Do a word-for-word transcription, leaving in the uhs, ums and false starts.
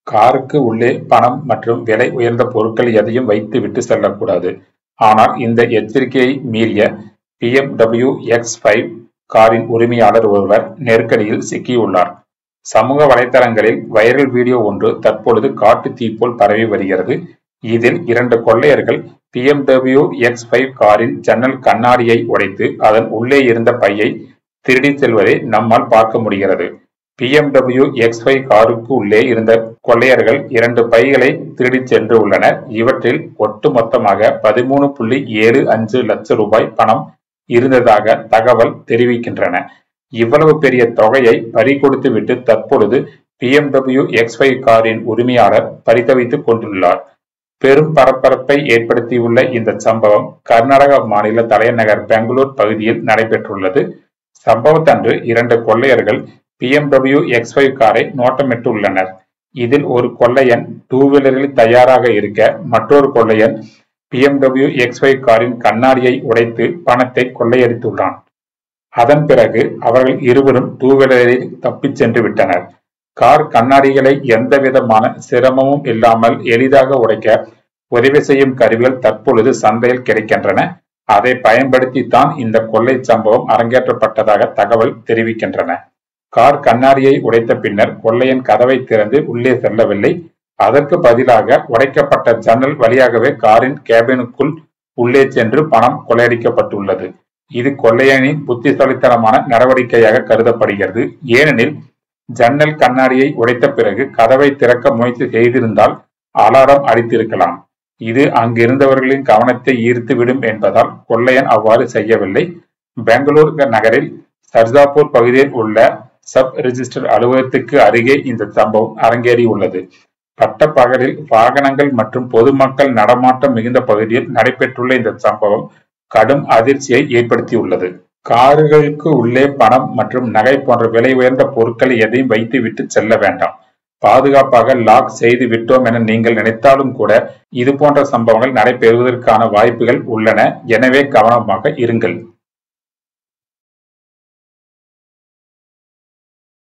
காருக்கு உள்ளே பணம் மற்றும் விலை உயர்ந்த பொருட்கள் எதையும் வைத்து விட்டு செல்லக்கூடாது. ஆனால் இந்த எச்சரிக்கையை மீறிய பி எம் டபிள்யூ எக்ஸ் ஐந்து காரின் உரிமையாளர் ஒருவர் நெருக்கடியில் சிக்கியுள்ளார். சமூக வலைதளங்களில் வைரல் வீடியோ ஒன்று தற்பொழுது காட்டு தீ போல் பரவி வருகிறது. இதில் இரண்டு கொள்ளையர்கள் பி எம் டபிள்யூ எக்ஸ் ஐந்து காரின் ஜன்னல் கண்ணாடியை உடைத்து அதன் உள்ளே இருந்த பையை திருடி செல்வதை நம்மால் பார்க்க முடிகிறது. பி எம் டபிள்யூ எக்ஸ் ஐந்து காருக்கு உள்ளே இருந்த கொள்ளையர்கள் இரண்டு பைகளை திருடி சென்று உள்ளனர். இவற்றில் ஒட்டுமொத்தமாக பதிமூணு புள்ளி ஏழு அஞ்சு லட்சம் ரூபாய் பணம் இருந்ததாக தகவல் தெரிவிக்கின்றன. இவ்வளவு பெரிய தொகையை பறி கொடுத்து விட்டு தற்பொழுது பி எம் டபிள்யூ எக்ஸ் ஐந்து காரின் உரிமையாளர் பரிதவித்துக் கொண்டுள்ளார். பெரும் பரபரப்பை ஏற்படுத்தியுள்ள இந்த சம்பவம் கர்நாடக மாநில தலைநகர் பெங்களூர் பகுதியில் நடைபெற்றுள்ளது. சம்பவத்தன்று இரண்டு கொள்ளையர்கள் பி எம் டபிள்யூ எக்ஸ் ஐந்து காரை நோட்டமிட்டுள்ளனர். இதில் ஒரு கொள்ளையன் டூ வீலரில் தயாராக இருக்க மற்றொரு கொள்ளையன் பி எம் டபிள்யூ எக்ஸ் ஐந்து காரின் கண்ணாடியை உடைத்து பணத்தை கொள்ளையடித்துள்ளான். அதன் பிறகு அவர்கள் இருவரும் டூ வீலரில் தப்பிச் சென்று விட்டனர். கார் கண்ணாடிகளை எந்த விதமான சிரமமும் இல்லாமல் எளிதாக உடைக்க உதவி செய்யும் கருவிகள் தற்பொழுது சந்தையில் கிடைக்கின்றன. அதை பயன்படுத்தித்தான் இந்த கொள்ளை சம்பவம் அரங்கேற்றப்பட்டதாக தகவல் தெரிவிக்கின்றன. கார் கண்ணாடியை உடைத்த பின்னர் கொள்ளையன் கதவை திறந்து உள்ளே செல்லவில்லை. அதற்கு பதிலாக உடைக்கப்பட்ட ஜன்னல் வழியாகவே காரின் கேபினுக்குள் உள்ளே சென்று பணம் கொள்ளையடிக்கப்பட்டுள்ளது. இது கொள்ளையனின் புத்திசாலித்தனமான நடவடிக்கையாக கருதப்படுகிறது. ஏனெனில் ஜன்னல் கண்ணாடியை உடைத்த பிறகு கதவை திறக்க முயற்சி செய்திருந்தால் அலாரம் அடித்திருக்கலாம். இது அங்கிருந்தவர்களின் கவனத்தை ஈர்த்துவிடும் என்பதால் கொள்ளையன் அவ்வாறு செய்யவில்லை. பெங்களூர் நகரில் சர்ஜாப்பூர் பகுதியில் உள்ள சப் ரிஜிஸ்டர் அலுவலகத்துக்கு அருகே இந்த சம்பவம் அரங்கேறியுள்ளது. பட்ட பகலில் வாகனங்கள் மற்றும் பொதுமக்கள் நடமாட்டம் மிகுந்த பகுதியில் நடைபெற்றுள்ள இந்த சம்பவம் கடும் அதிர்ச்சியை ஏற்படுத்தியுள்ளது. கார்களுக்கு உள்ளே பணம் மற்றும் நகை போன்ற விலை உயர்ந்த பொருட்களை எதையும் வைத்து விட்டு செல்ல வேண்டாம். பாதுகாப்பாக லாக் செய்து விட்டோம் என நீங்கள் நினைத்தாலும் கூட இது போன்ற சம்பவங்கள் நடைபெறுவதற்கான வாய்ப்புகள் உள்ளன. எனவே கவனமாக இருங்கள்.